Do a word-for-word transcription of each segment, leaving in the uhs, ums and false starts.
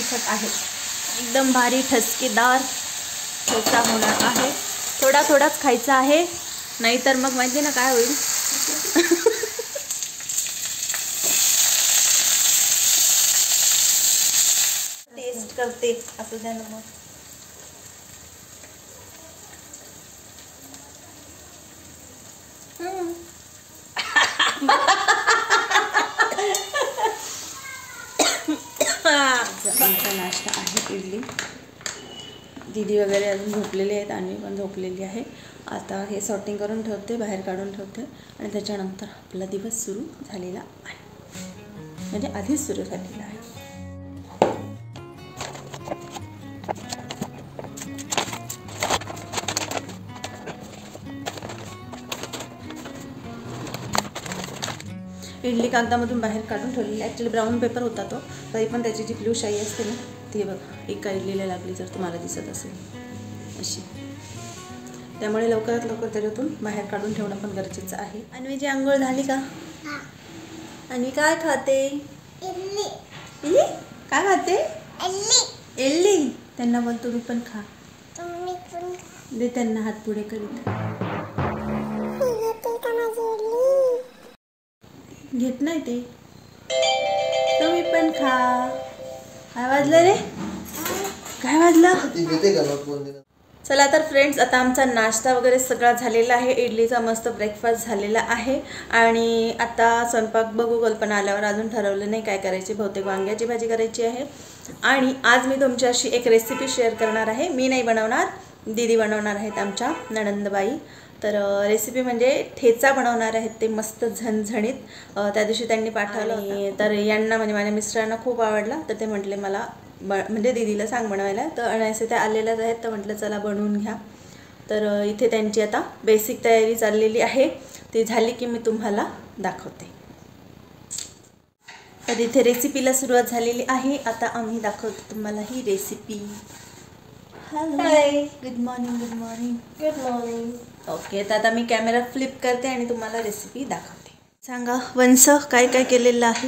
तिखट आहे. एकदम भारी ठसकेदार ठेचा होणार आहे. थोडा थोडाच खायचा आहे, नाहीतर मग माहिती ना काय होईल. टेस्ट करते असं द्या ना मग. आमचा नाश्ता आहे इडली. दीदी वगैरे अजून झोपलेले आहेत, अन्वी पण झोपलेली आहे. आता हे सॉर्टिंग करून ठेवते, बाहेर काढून ठेवते आणि त्याच्यानंतर आपला दिवस सुरू झालेला आहे, म्हणजे आधीच सुरू झालेला आहे. इडली कागदामधून बाहेर काढून ठेवलेली. ॲक्च्युली ब्राऊन पेपर होता तो, तरी पण त्याची जी ब्लू शाई असते ना ती बघा एका इडलीला लागली, जर तुम्हाला दिसत असेल अशी. त्यामुळे लवकरात लवकर त्याच्यातून बाहेर काढून ठेवणं पण गरजेचं आहे. अन्वीची आंघोळ झाली का? अन्वी काय खाते? इडली. इडली काय खाते? इडली. इडली. त्यांना बोल तुम्ही पण खा. तुम्ही पण दे त्यांना हात पुढे करीत. घेत नाही ते, तुम्ही पण खा. काय वाजलं रे? काय वाजलं? चला तर फ्रेंड्स, आता आमचा नाश्ता वगैरे सगळा झालेला आहे. इडलीचा मस्त ब्रेकफास्ट झालेला आहे आणि आता स्वयंपाक बघू. कल्पना आल्यावर अजून ठरवलं नाही काय करायची. बहुतेक वांग्याची भाजी करायची आहे. आणि आज मी तुमच्याशी एक रेसिपी शेअर करणार आहे. मी नाही बनवणार, दीदी बनवणार आहेत आमच्या नणंदबाई. तर रेसिपी म्हणजे ठेचा बनवणार आहेत ते मस्त झणझणीत. त्या दिवशी त्यांनी पाठवलं होतं, तर यांना म्हणजे माझ्या मिस्टरांना खूप आवडला. तर ते म्हटले मला ब म्हणजे दीदीला सांग बनवायला. तर अनायसे त्या आलेल्याच आहेत, तर म्हटलं चला बनवून घ्या. तर इथे त्यांची आता बेसिक तयारी चाललेली आहे. ती झाली की मी तुम्हाला दाखवते. तर इथे रेसिपीला सुरुवात झालेली आहे. आता आम्ही दाखवतो तुम्हाला ही recipe. Hello, good morning. Good morning. Good morning. Okay, तर आता मी कॅमेरा फ्लिप करते आणि तुम्हाला रेसिपी दाखवते. सांगा वंश, काय काय केलेलं आहे?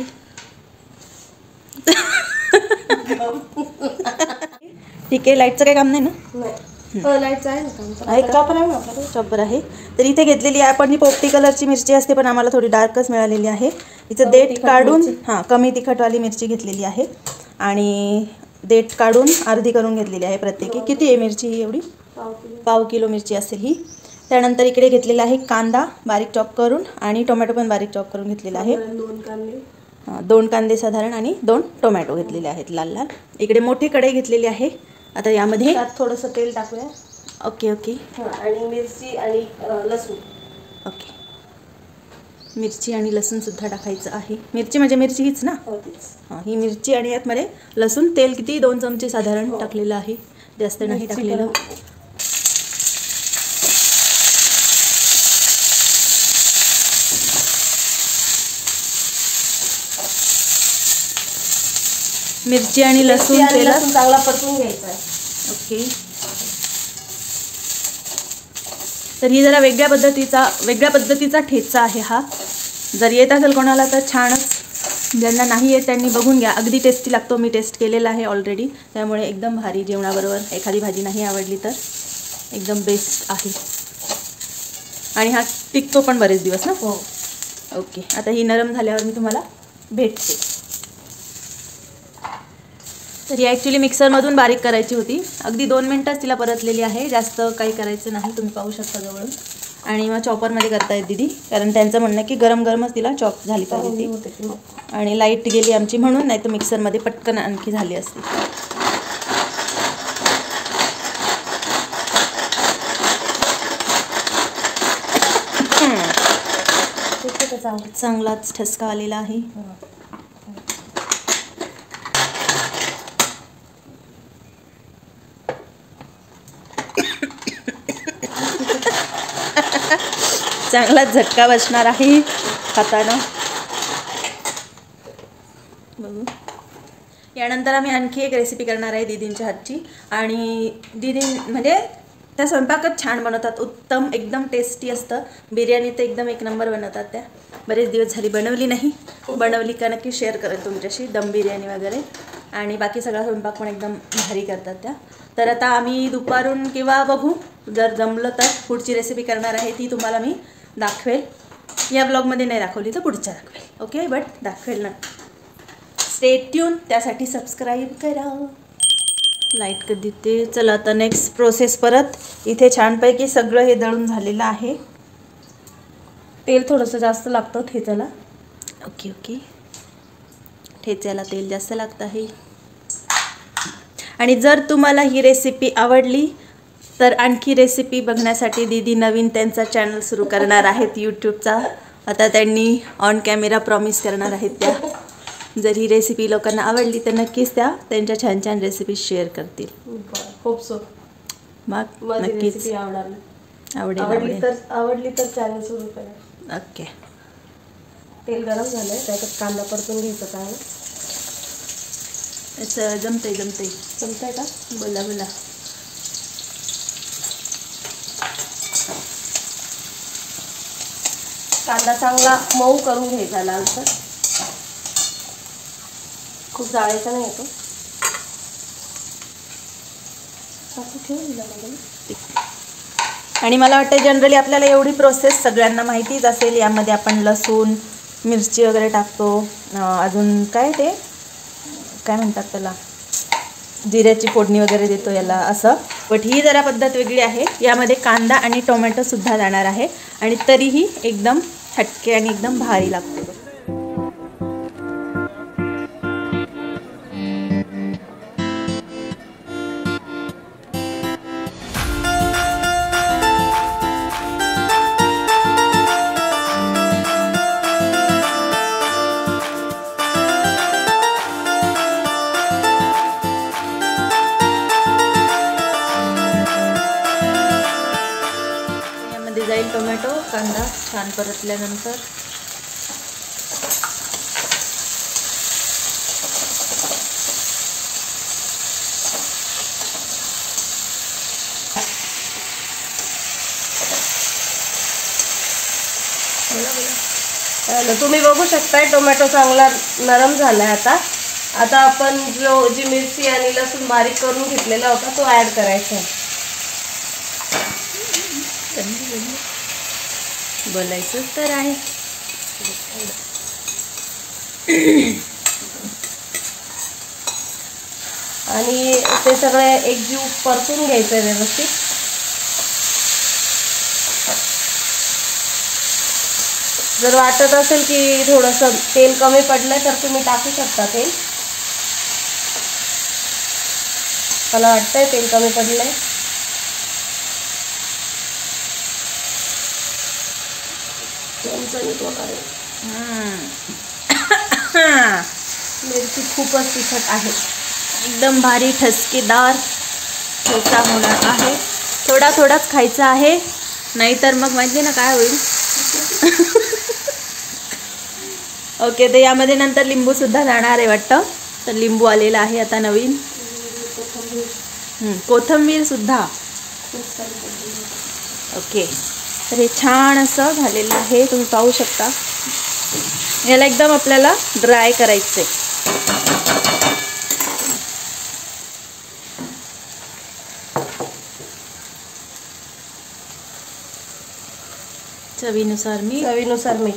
ठीक आहे, लाईटचं काही काम नाही ना? लाईटचं आहे ना, आहे का? चॉपर आहे. तर इथे घेतलेली आहे आपण ही पोपटी कलरची मिरची असते, पण आम्हाला थोडी डार्कच मिळालेली आहे. इथं देठ काढून हां कमी तिखटवाली मिरची घेतलेली आहे आणि देठ काढून अर्धी करून घेतलेली आहे प्रत्येकी. किती आहे मिरची ही? एवढी पाव किलो मिरची असेल ही. त्यानंतर इकडे घेतलेला आहे कांदा बारीक चॉप करून आणि टोमॅटो पण बारीक चॉप करून घेतलेला आहे. दोन कांदे दोन कांदे साधारण आणि दोन टोमॅटो घेतलेले आहेत लाल लाल. इकडे मोठी कढई घेतलेली आहे. आता यामध्ये थोडंसं तेल टाकूया. Okay okay. आणि मिरची आणि लसूण. ओके, मिरची आणि लसूण सुद्धा टाकायचं आहे. मिरची म्हणजे मिरची हीच ना? हां, ही मिरची आणि यातमध्ये लसूण. तेल किती? दोन चमचे साधारण टाकलेलं आहे, जास्त नाही टाकलेलं. मिरची आणि लसूण तेलात चांगला परतून घ्यायचा आहे. ओके. तर ही जरा वेगळ्या पद्धतीचा वेगळ्या पद्धतीचा ठेचा आहे हा. जर येत असेल कोणाला तर छानच, ज्यांना नाही येत त्यांनी बघून घ्या. अगदी टेस्टी लागतो. मी टेस्ट केलेला आहे ऑलरेडी, त्यामुळे एकदम भारी. जेवणाबरोबर एखादी भाजी नाही आवडली तर एकदम बेस्ट आहे. आणि हा टिकतो पण बरेच दिवस ना? हो. ओके, आता ही नरम झाल्यावर मी तुम्हाला भेटते. तर ही ॲक्च्युली मिक्सरमधून बारीक करायची होती. अगदी दोन मिनटंच तिला परतलेली आहे, जास्त काही करायचं नाही. तुम्ही पाहू शकता जवळून. आणि मग चॉपरमध्ये करतायत दीदी, कारण त्यांचं म्हणणं की गरम गरमच तिला चॉप झाली पाहिजे ती. आणि लाईट गेली आमची म्हणून, नाही तर मिक्सरमध्ये पटकन आणखी झाली असती. चांगलाच ठसका आलेला आहे. चांगलाच झटका बसणार आहे खाताना. बघू. यानंतर आम्ही आणखी एक रेसिपी करणार आहे दीदींच्या हातची. आणि दीदी म्हणजे त्या स्वयंपाकच छान बनवतात, उत्तम एकदम टेस्टी असतं. बिर्याणी तर एकदम एक नंबर बनवतात त्या. बरेच दिवस झाली बनवली नाही, बनवली का नक्की शेअर करेल तुमच्याशी, दम बिर्याणी वगैरे. आणि बाकी सगळा स्वयंपाक पण एकदम भारी करतात त्या. तर आता आम्ही दुपारून किंवा बघू जर जमलं तर पुढची रेसिपी करणार आहे, ती तुम्हाला मी दाखवेल. या ब्लॉगमध्ये नाही दाखवली तर पुढच्या दाखवेल. ओके, बट दाखवेल ना. स्टे ट्यून, त्यासाठी सबस्क्राईब करा. लाईट कधी ते. चला आता नेक्स्ट प्रोसेस परत. इथे छानपैकी सगळं हे दळून झालेलं आहे. तेल थोडंसं जास्त लागतं ठेचायला. ओके ओके, ठेचायला तेल जास्त लागतं आहे. आणि जर तुम्हाला ही रेसिपी आवडली तर आणखी रेसिपी बघण्यासाठी दीदी नवीन त्यांचा चॅनल सुरू करणार आहेत यूट्यूबचा. आता त्यांनी ऑन कॅमेरा प्रॉमिस करणार आहेत त्या. जर ही रेसिपी लोकांना आवडली तर नक्कीच त्या त्यांच्या छान छान रेसिपी शेअर करतील. Hope so. मग नक्कीच आवडणार आवडेल आवडली तर आवडली तर चॅनल सुरू करा. ओके. तेल गरम झालंय, त्याच्यात कांदा परतून घ्यायचा. काय असं जमतंय जमतंय जमतंय का? बोला बोला. कांदा चांगला मऊ करून घ्यायचा लालसर. खूप जाळायचा नाही येतो. आणि मला वाटतं जनरली आपल्याला एवढी प्रोसेस सगळ्यांना माहितीच असेल. यामध्ये आपण लसूण मिरची वगैरे टाकतो. अजून काय ते काय म्हणतात त्याला, जिऱ्याची फोडणी वगैरे देतो याला असं. बट ही जरा पद्धत वेगळी आहे. यामध्ये कांदा आणि टोमॅटोसुद्धा जाणार आहे आणि तरीही एकदम हटके आणि एकदम भारी लागते. जाईल टोमॅटो कांदा छान परतल्यानंतर. तुम्ही बघू शकताय टोमॅटो चांगला नरम झालाय. आता आता आपण जो जी मिरची आणि लसूण बारीक करून घेतलेला होता तो ऍड करायचा आहे. बोलायचं तर आहे. आणि ते सगळे एकजीव परतून घ्यायचं व्यवस्थित. जर वाटत असेल की थोडंसं तेल कमी पडलंय तर तुम्ही टाकू शकता तेल. मला वाटतंय तेल कमी पडलंय. मिरची खूपच तिखट आहे. एकदम भारी ठसकेदार ठेचा होणार आहे. थोडा थोडाच खायचा आहे, नाहीतर मग माहिती ना काय होईल. ओके, तर यामध्ये नंतर लिंबू सुद्धा जाणार आहे वाटतं. तर लिंबू आलेला आहे आता नवीन. कोथिंबीर सुद्धा. ओके, तर हे छान असं झालेलं आहे. तुम्ही पाहू शकता. याला एकदम आपल्याला ड्राय करायचं आहे. चवीनुसार मीठ. चवीनुसार मीठ.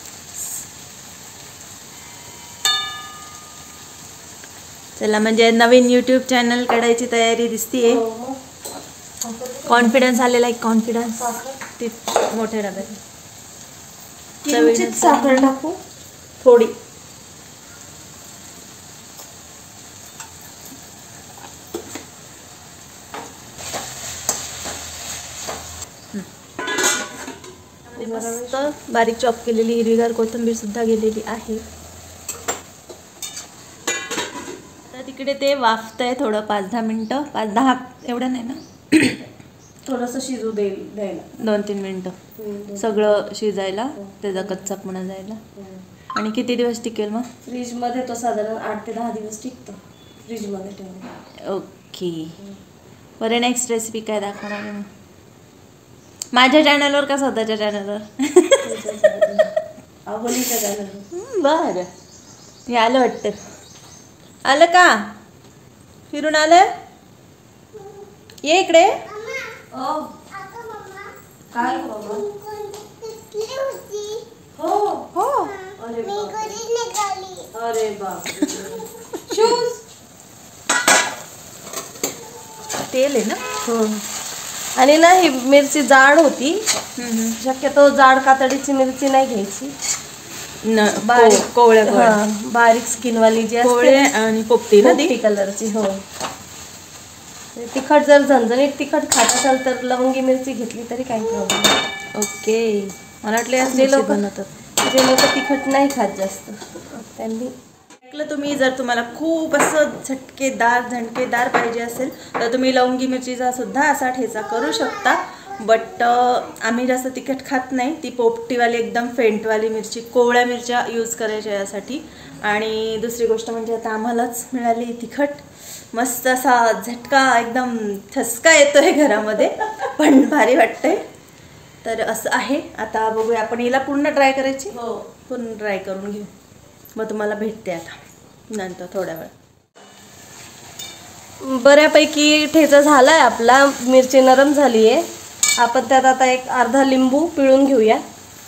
चला, म्हणजे नवीन यूट्यूब चॅनल काढायची तयारी दिसतीये. कॉन्फिडन्स आलेला एक कॉन्फिडन्स. ती मोठ्या डब्यात किंचित साखर टाकू थोडी. मस्त बारीक चॉप केलेली हिरवीगार कोथिंबीर सुद्धा गेलेली आहे. तर तिकडे ते वाफतंय थोडं पाच दहा मिनटं. पाच दहा एवढं नाही ना, थोडंसं शिजू देईल द्यायला. दोन तीन मिनटं सगळं शिजायला, त्याचा कच्चापणा जायला. आणि किती दिवस टिकेल मग? फ्रीजमध्ये तो साधारण आठ ते दहा दिवस टिकतो फ्रीजमध्ये ठेवून. ओके, बरं नेक्स्ट रेसिपी काय दाखवणार आहे? माझ्या चॅनलवर का स्वतःच्या चॅनलवर? अहोलीच्या चॅनलवर. बरं, हे आलं वाटतं. आलं का? फिरून आलं? ये इकडे. काय हो हो. अरे अरे बाप शूज तेल आहे ना. आणि ना ही मिरची जाड होती, शक्यतो जाड कातडीची मिरची नाही घ्यायची. न बारीक कोवळ्या हा, बारीक स्किनवाली जी कोवळे असते आणि पोपटी ना ती कलरची. हो, तिखट जर झणझणीत तिखट खात असाल तर लवंगी मिरची घेतली तरी काही प्रॉब्लेम नाही. ओके. मला वाटलं जे लोक बनवतात जे लोक तिखट नाही खात जास्त त्यांनी ऐकलं तुम्ही. जर तुम्हाला खूप असं झटकेदार झणकेदार पाहिजे असेल तर तुम्ही लवंगी मिरचीचा सुद्धा असा ठेचा करू शकता. बट आम्ही जास्त तिखट खात नाही. ती पोपटीवाली एकदम फेंटवाली मिरची, कोवळ्या मिरच्या यूज करायच्या यासाठी. आणि दुसरी गोष्ट म्हणजे आता आम्हालाच मिळाली तिखट, मस्त असा झटका एकदम ठसका येतो आहे घरामध्ये, पण भारी वाटतंय. तर असं आहे. आता बघूया आपण हिला पूर्ण ट्राय करायची. हो, पूर्ण ट्राय करून घेऊ, मग तुम्हाला भेटते आता नंतर थोड्या वेळ. बऱ्यापैकी ठेचा झालाय आपला, मिरची नरम झाली आहे. आपण त्यात आता एक अर्धा लिंबू पिळून घेऊया.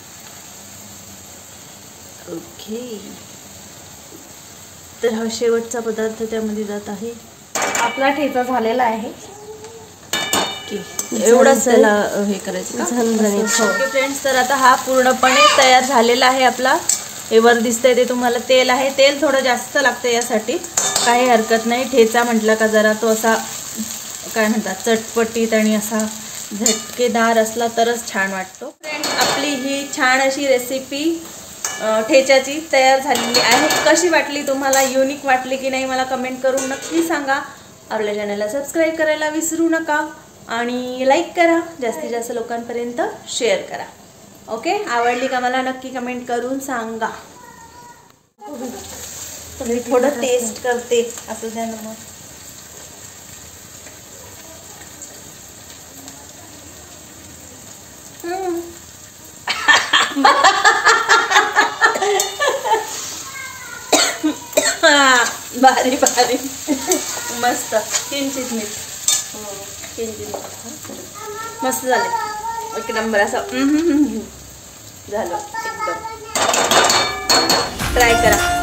ओके. तर हा शेवटचा पदार्थ त्यामध्ये जात आहे. आपला ठेचा झालेला आहे. एवढंच त्याला हे करायचं झणझणीत. ओके फ्रेंड्स, तर आता हा पूर्णपणे तयार झालेला आहे आपला. हे वर दिसतंय ते तुम्हाला तेल आहे. तेल थोडं जास्त लागतं यासाठी, काही हरकत नाही. ठेचा म्हटलं का जरा तो असा काय म्हणतात चटपटीत आणि असा झटकेदार असला तरच छान वाटतो. फ्रेंड्स, आपली ही छान अशी रेसिपी ठेच्याची तयार झालेली आहे. कशी वाटली तुम्हाला, युनिक वाटली की नाही मला कमेंट करून नक्की सांगा. आपल्या चॅनलला सबस्क्राईब करायला विसरू नका आणि लाईक करा, जास्तीत जास्त लोकांपर्यंत शेअर करा. ओके, आवडली का मला नक्की कमेंट करून सांगा. मी थोडं टेस्ट करते असं द्या ना मग. भारी भारी मस्त. किंचित मीठ, किंचित मीठ. मस्त झाले, एक नंबर असं झालं एकदम. ट्राय करा.